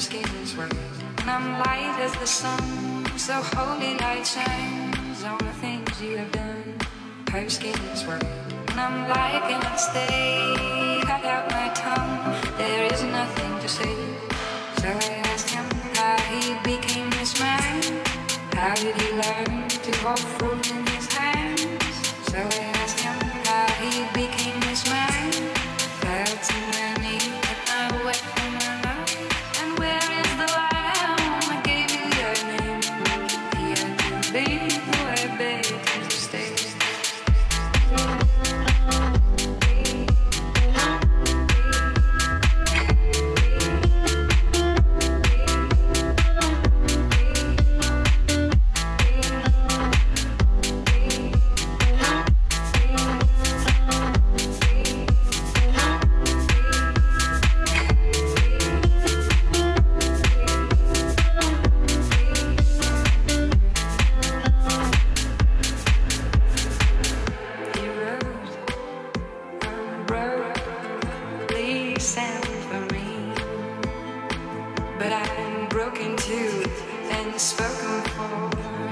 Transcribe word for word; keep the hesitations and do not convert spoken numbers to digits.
skin is white, and I'm light as the sun. So holy light shines on the things you have done. Her skin is white, and I'm like an stay. Cut out my tongue, there is nothing to say. So I asked him how he became this man. How did he learn to hold fruit in his hands? So I asked him how he became this man. Felt in my knee, but I wet from my mouth. And where is the lamb? I gave you your name. He had to leave, so I begged him to stay. But I'm broken too and spoken for.